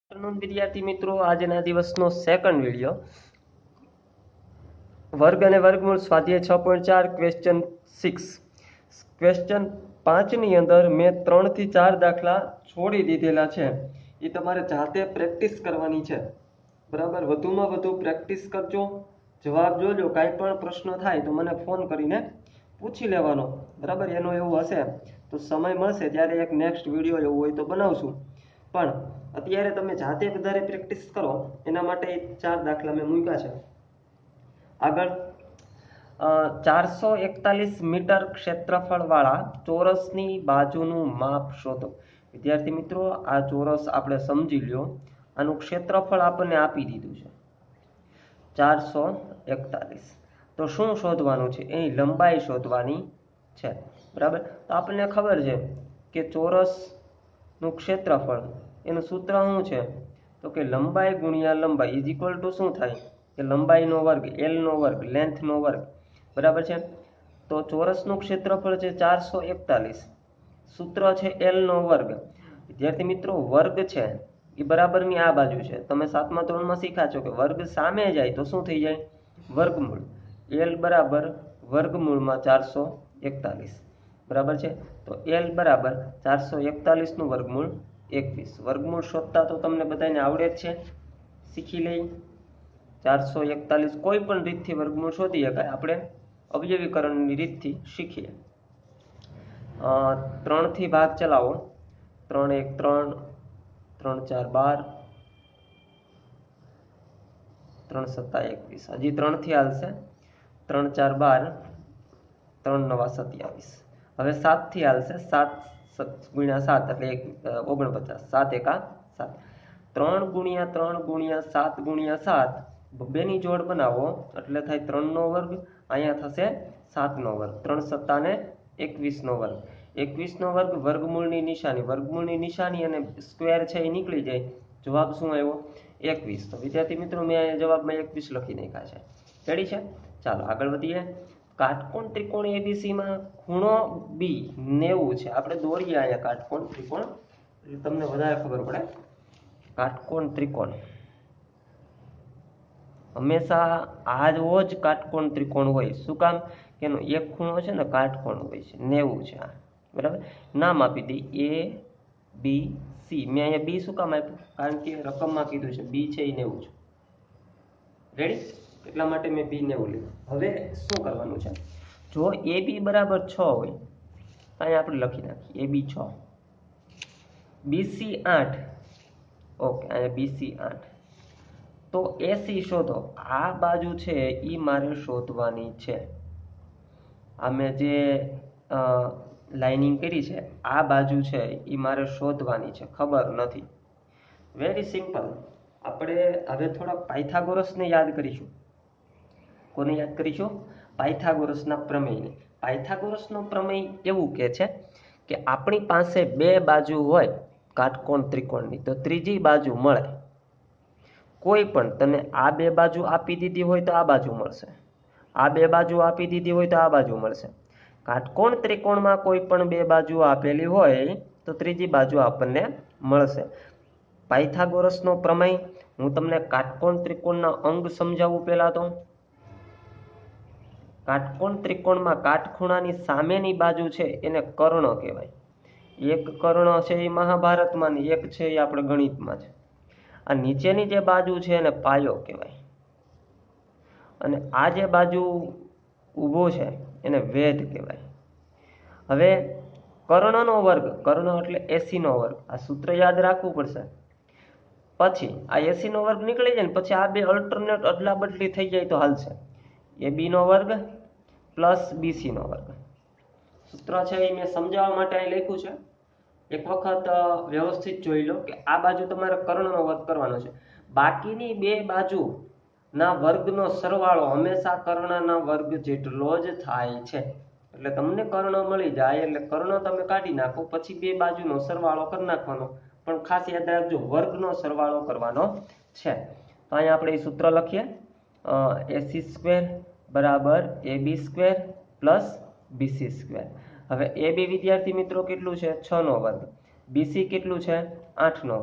Afternoon विद्यार्थी मित्रों, આજના દિવસનો સેકન્ડ વિડિયો વર્ગ અને વર્ગમૂળ સ્વાધ્યાય 6.4 ક્વેશ્ચન 6 ક્વેશ્ચન 5 ની અંદર મેં 3 થી 4 દાખલા છોડી દીધેલા છે। એ તમારે જાતે પ્રેક્ટિસ કરવાની છે, બરાબર। વધુમાં વધુ પ્રેક્ટિસ કરજો, જવાબ જોજો। કાંઈ પણ પ્રશ્ન થાય તો મને ફોન કરીને પૂછી લેવાનો, બરાબર। એનો એવું હશે તો સમય મળશે ત્યારે એક નેક્સ્ટ વિડિયો એવું હોય તો બનાવશું, પણ અત્યારે તમે જાતે વધારે પ્રેક્ટિસ કરો એના માટે 4 દાખલા મેં મૂક્યા છે। આગળ 441 મીટર ક્ષેત્રફળવાળા ચોરસની બાજુનું માપ શોધો। વિદ્યાર્થી મિત્રો, આ ચોરસ આપણે સમજી લ્યો, આનું ક્ષેત્રફળ આપણને આપી દીધું છે 441। તો શું શોધવાનું છે? એની લંબાઈ શોધવાની છે, બરાબર। તો આપણને ખબર છે કે ચોરસનું ક્ષેત્રફળ એનું સૂત્ર શું છે? તો કે લંબાઈ ગુણ્યા લંબાઈ ઇઝ ઇક્વલ ટુ શું થાય કે લંબાઈનો વર્ગ, એલ નો વર્ગ, લેન્થનો વર્ગ, બરાબર છે। તો ચોરસનું ક્ષેત્રફળ છે 441, સૂત્ર છે એલ નો વર્ગ। વિદ્યાર્થી મિત્રો, વર્ગ છે એ બરાબરની આ બાજુ છે। તમે 7મા ધોરણમાં શીખ્યા છો કે વર્ગ સામે જાય તો શું થઈ જાય? વર્ગમૂળ। એલ બરાબર વર્ગમૂળમાં 441, બરાબર છે। તો એલ બરાબર 441 નું વર્ગમૂળ 21। વર્ગમૂળ શોધતા તો તમને બધાને આવડે જ છે, શીખી લઈ। 441 કોઈ પણ રીતથી વર્ગમૂળ શોધી શકાય, આપણે અવયવીકરણની રીતથી શીખીએ। 3 થી ભાગ ચલાવો, 3 1 3, 3 4 12, 3 7 21, હજી 3 થી હાલશે, 3 4 12, 3 9 27। હવે 7 થી હાલશે, 7 ગુણ્યા 7 એટલે 49, 7 એકા 7, 3 ગુણ્યા 3 ગુણ્યા 7 ગુણ્યા 7, બેની જોડ બનાવો એટલે થાય 3 નો વર્ગ, અહીંયા થશે 7 નો વર્ગ, 3 સત્તા ને 21 નો વર્ગ, 21 નો વર્ગ, વર્ગમૂળની નિશાની અને સ્ક્વેર છે એ નીકળી જાય, જવાબ શું આવ્યો? 21। તો વિદ્યાર્થી મિત્રો, મેં અહીંયા જવાબમાં 21 લખી નાખ્યા છે, રેડી છે? ચાલો આગળ વધીએ। કાટકોણ ત્રિકોણ એબીસી માં ખૂણો બી 90 છે। આપણે દોરીએ અહીંયા કાટકોણ ત્રિકોણ, તમને વધારે ખબર પડે। કાટકોણ ત્રિકોણ હંમેશા આવો જ કાટકોણ ત્રિકોણ હોય, શું કામ? કે એનો એક ખૂણો છે ને કાટકોણ હોય છે, 90 છે આ, બરાબર। નામ આપી દઈ એ બી સી। મેં અહીંયા બી શું કામ આપ્યું? કારણ કે રકમમાં કીધું છે બી છે એ 90 છે, રેડી? એટલા માટે મેં બી 90 લીધું। હવે શું કરવાનું છે? જો એ બી બરાબર 6 હોય તો અહીંયા આપણે લખી નાખીએ એ બી 6, બીસી 8, ઓકે, અહીંયા બીસી 8। તો એસી શોધો। આ બાજુ છે એ મારે શોધવાની છે। આ મેં જે લાઇનિંગ કરી છે, આ બાજુ છે એ મારે શોધવાની છે, ખબર નથી। Very simple. આપણે હવે થોડા પાયથાગોરસને યાદ કરીશું। કોને યાદ કરીશું? પાયથાગોરસના પ્રમેયને। પાયથાગોરસનો પ્રમેય એવું કહે છે કે આપણી પાસે બે બાજુ હોય કાટકોણ ત્રિકોણની તો ત્રીજી બાજુ મળે। કોઈ પણ તને આ બે બાજુ આપી દીધી હોય તો આ બાજુ મળશે, આ બે બાજુ આપી દીધી હોય તો આ બાજુ મળશે। કાટકોણ ત્રિકોણમાં કોઈ પણ બે બાજુ આપેલી હોય તો ત્રીજી બાજુ આપણને મળશે। પાયથાગોરસનો પ્રમેય, હું તમને કાટકોણ ત્રિકોણના અંગ સમજાવું પહેલા તો। કાટકોણ ત્રિકોણમાં કાટખૂણાની સામેની બાજુ છે એને કર્ણ કહેવાય। એક કર્ણ છે એ મહાભારતમાં ને એક છે એ આપણે ગણિતમાં છે। આ નીચેની જે બાજુ છે એને પાયો કહેવાય, અને આ જે બાજુ ઊભો છે એને વેધ કહેવાય। હવે કર્ણનો વર્ગ, કર્ણ એટલે 80 નો વર્ગ, આ સૂત્ર યાદ રાખવું પડશે। પછી આ 80 નો વર્ગ નીકળી જાય ને પછી આ બે અલ્ટરનેટ અદલા બદલી થઈ જાય તો હાલશે। એ બી નો વર્ગ પ્લસ બીસી નો વર્ગ, સૂત્ર છે એ મેં સમજાવવા માટે અહીં લખ્યું છે। એક વખત વ્યવસ્થિત જોઈ લો કે આ બાજુ તમારે કર્ણનો વર્ગ કરવાનો છે, બાકીની બે બાજુના વર્ગનો સરવાળો હંમેશા કર્ણના વર્ગ જેટલો જ થાય છે। એટલે તમને કર્ણ મળી જાય એટલે કર્ણ તમે કાઢી નાખો, પછી બે બાજુનો સરવાળો કરી નાખવાનો, પણ ખાસ યાદ રાખજો વર્ગનો સરવાળો કરવાનો છે। તો અહીંયા આપણે એ સૂત્ર લખીએ, એસી સ્ક્વેર બરાબર A B square plus BC square. હવે એ બી વિદ્યાર્થી મિત્રો કેટલું છે? 6 નો વર્ગ, બીસી કેટલું છે? 8 નો વર્ગ,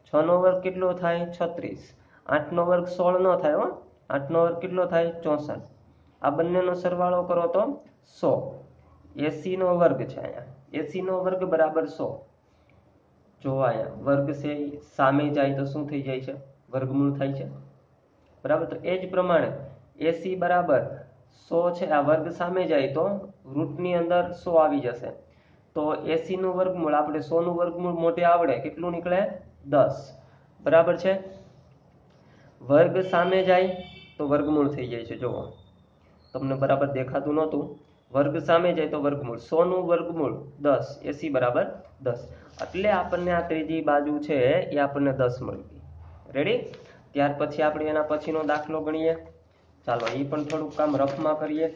6 નો વર્ગ કેટલો થાય 36, 8 નો વર્ગ 16 નો થાય હો, 8 નો વર્ગ કેટલો થાય 64, આ બંનેનો સરવાળો કરો તો 100, 80 નો વર્ગ છે અહીંયા, 80 નો વર્ગ બરાબર 100, જો અહીંયા વર્ગ છે સામે જાય તો શું થઈ જાય છે, વર્ગમૂળ થાય છે, બરાબર. તો એ જ પ્રમાણે 80 બરાબર 100 છે, આ વર્ગ સામે જાય તો રૂટની અંદર 100 આવી જશે, તો 80 નું વર્ગમૂળ આપણે 100 નું વર્ગમૂળ મોઢે આવડે કેટલું નીકળે 10, બરાબર છે. વર્ગ સામે જાય તો વર્ગમૂળ થઈ જાય છે, જુઓ તમને બરાબર દેખાતું નહોતું, વર્ગ સામે જાય તો વર્ગમૂળ, 100 નું વર્ગમૂળ 10, 80 બરાબર 10, એટલે આપણને આ ત્રીજી બાજુ છે એ આપણને 10 મળી ગઈ. રેડી. ત્યાર પછી આપણે એના પછીનો દાખલો ગણીએ. ચાલો એ પણ થોડુંક કામ રફમાં કરીએ.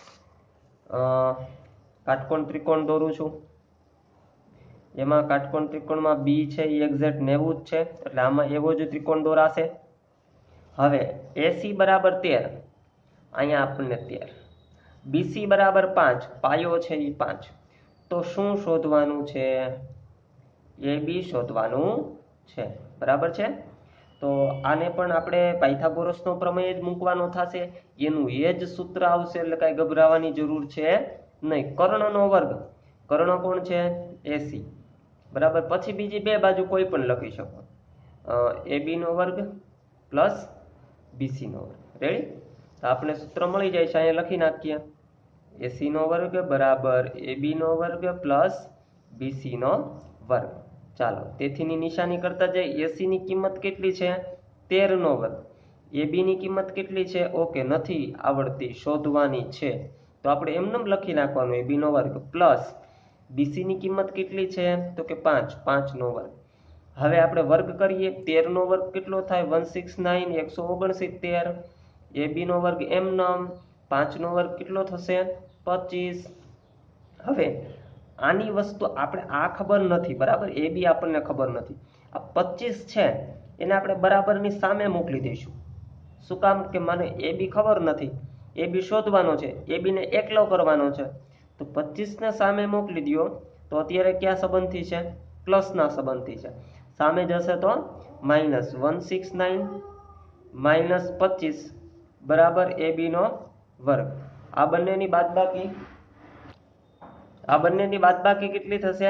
કાટકોણ ત્રિકોણ દોરું છું, એમાં કાટકોણ ત્રિકોણમાં બી છે એ એક્ઝેક્ટ 90 જ છે, એટલે આમાં એવો જ ત્રિકોણ દોરાશે. હવે એસી બરાબર 13, અહીંયા આપણને 13, બીસી બરાબર 5, પાયો છે એ 5, તો શું શોધવાનું છે, એ બી શોધવાનું છે, બરાબર છે. તો આને પણ આપણે પાયથાગોરસનો પ્રમેય જ મૂકવાનો થશે, એનું એ જ સૂત્ર આવશે, એટલે કાંઈ ગભરાવાની જરૂર છે નહીં. કર્ણનો વર્ગ, કર્ણ કોણ છે એસી, બરાબર. પછી બીજી બે બાજુ કોઈ પણ લખી શકો, એબી નો વર્ગ પ્લસ બીસી નો વર્ગ. રેડી. તો આપણે સૂત્ર મળી જાય છે, અહીંયા લખી નાખીએ, એસી નો વર્ગ બરાબર એબી નો વર્ગ પ્લસ બીસી નો વર્ગ. ચાલો તેથીની નિશાની કરતા જઈએ. એસી ની કિંમત કેટલી છે 13 નો વર્ગ, એબી ની કિંમત કેટલી છે ઓકે નથી આવડતી, શોધવાની છે, તો આપણે એમનેમ લખી નાખવાનું એબી નો વર્ગ પ્લસ બીસી ની કિંમત કેટલી છે તો કે 5, 5 નો વર્ગ. હવે આપણે વર્ગ કરીએ, 13 નો વર્ગ કેટલો થાય 169, 169, એબી નો વર્ગ એમનેમ, 5 નો વર્ગ કેટલો થશે 25. હવે આની વસ્તુ આપણે આ ખબર નથી, બરાબર, એ બી આપણને ખબર નથી, આ 25 છે એને આપણે બરાબરની સામે મોકલી દઈશું. શું કામ કે મને એ બી ખબર નથી, એ બી શોધવાનો છે, એ બી ને એકલો કરવાનો છે, તો 25 ને સામે મોકલી દો તો અત્યારે કયા સંબંધથી છે, પ્લસના સંબંધથી છે, સામે જશે તો -169 -25 બરાબર એ બી નો વર્ગ. આ બંનેની બાદબાકી કેટલી થશે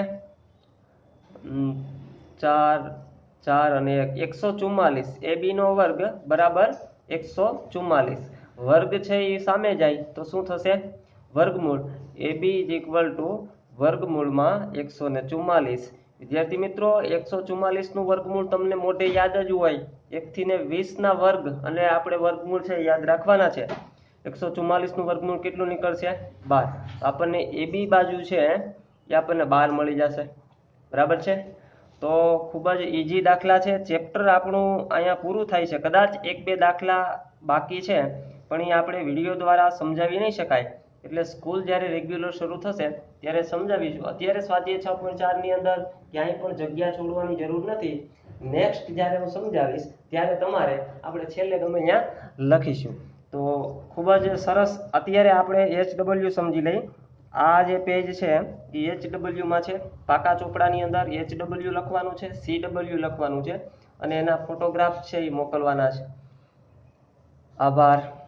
4 4 અને 144, એ બી નો વર્ગ બરાબર 144, વર્ગ છે એ સામે જાય તો શું થશે વર્ગમૂળ, A B is equal to વર્ગમૂળમાં 144. વિદ્યાર્થી મિત્રો 144 નું વર્ગમૂળ તમને મોઢે યાદ જ હોય, 1 થી 20 ના વર્ગ અને આપણે વર્ગમૂળ છે યાદ રાખવાના છે. 144 નું વર્ગમૂળ કેટલું નીકળશે 12, આપણને એ બી બાજુ છે એ આપણને 12 મળી જશે, બરાબર છે. તો ખૂબ જ ઈઝી દાખલા છે, ચેપ્ટર આપણું અહીંયા પૂરું થાય છે. કદાચ 1-2 દાખલા બાકી છે પણ એ આપણે વિડીયો દ્વારા સમજાવી નહીં શકાય, એટલે સ્કૂલ જ્યારે રેગ્યુલર શરૂ થશે ત્યારે સમજાવીશું. અત્યારે સ્વાધ્યાય 6.4 ની અંદર ક્યાંય પણ જગ્યા છોડવાની જરૂર નથી. નેક્સ્ટ જ્યારે હું સમજાવીશ ત્યારે તમારે આપણે છેલ્લે ગમે ત્યાં લખીશું. તો ખૂબ જ સરસ. અત્યારે આપણે HW સમજી લઈ. આ જે પેજ છે એ HW માં છે, પાકા ચોપડાની અંદર HW લખવાનું છે, CW લખવાનું છે અને એના ફોટોગ્રાફ છે એ મોકલવાના છે. આભાર.